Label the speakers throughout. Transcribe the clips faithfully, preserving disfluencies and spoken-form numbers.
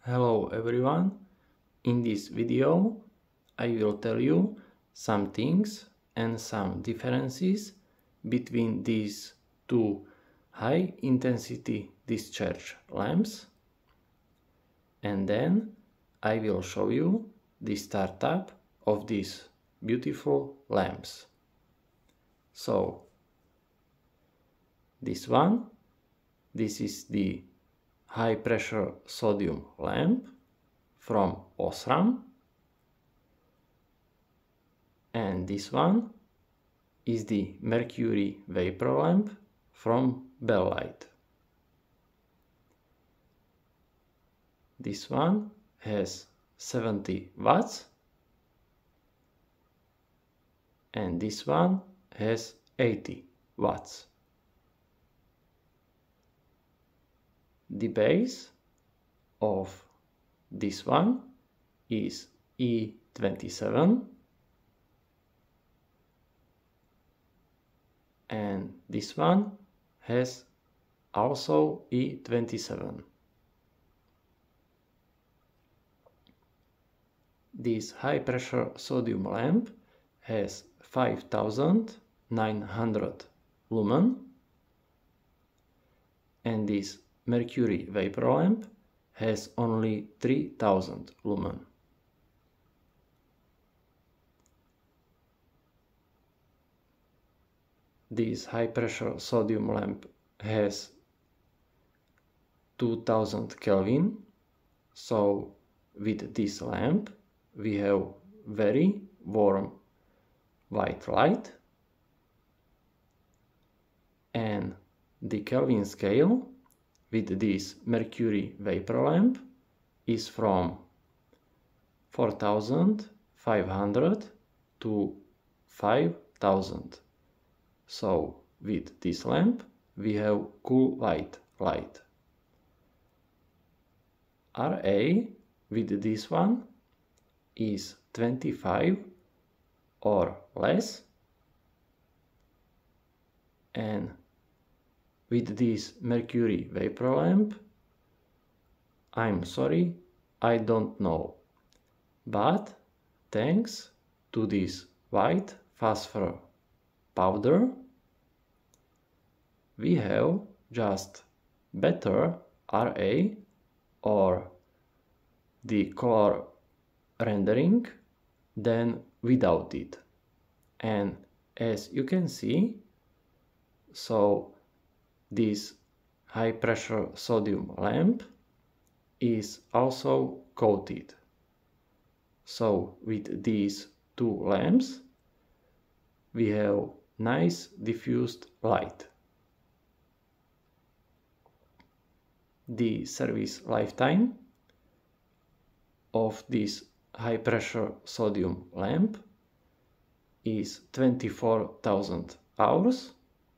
Speaker 1: Hello everyone, in this video I will tell you some things and some differences between these two high intensity discharge lamps, and then I will show you the startup of these beautiful lamps. So this one, this is the high pressure sodium lamp from Osram, and this one is the Mercury vapor lamp from Bellite. This one has seventy watts and this one has eighty watts. The base of this one is E twenty-seven and this one has also E twenty-seven. This high pressure sodium lamp has five thousand nine hundred lumen and this Mercury vapor lamp has only three thousand lumen. This high pressure sodium lamp has two thousand Kelvin, so with this lamp we have very warm white light, and the Kelvin scale with this Mercury vapor lamp is from four thousand five hundred to five thousand. So with this lamp we have cool white light. R A with this one is twenty-five or less, and with this Mercury vapor lamp, I'm sorry, I don't know, but thanks to this white phosphor powder we have just better R A or the color rendering than without it. And as you can see, so this high pressure sodium lamp is also coated. So with these two lamps we have nice diffused light. The service lifetime of this high pressure sodium lamp is twenty-four thousand hours,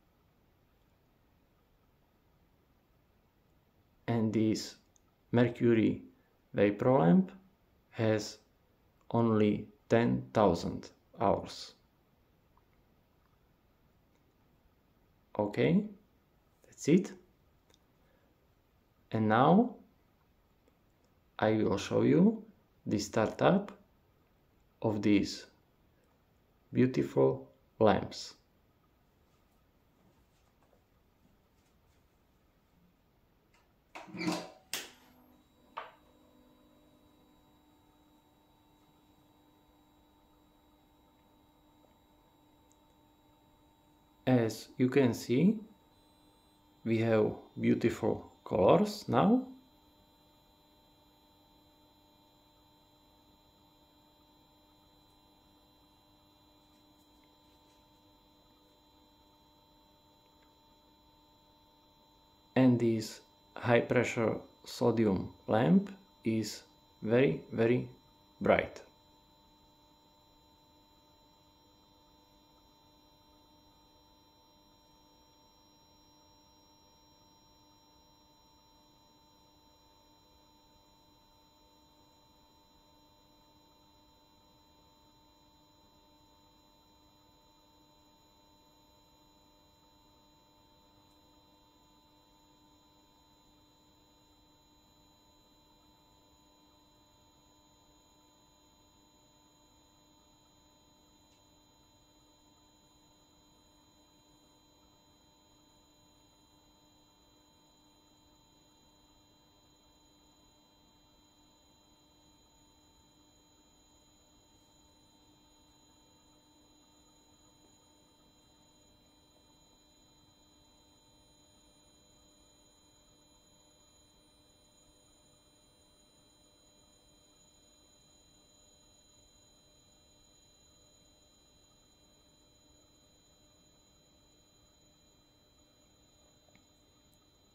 Speaker 1: and this Mercury vapor lamp has only ten thousand hours. Okay, that's it. And now I will show you the startup of these beautiful lamps. As you can see, we have beautiful colors now. And this high pressure sodium lamp is very, very bright.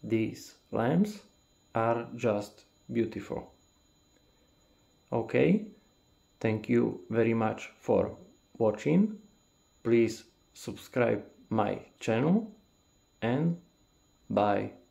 Speaker 1: these lamps are just beautiful. Okay, thank you very much for watching. Please subscribe my channel and bye.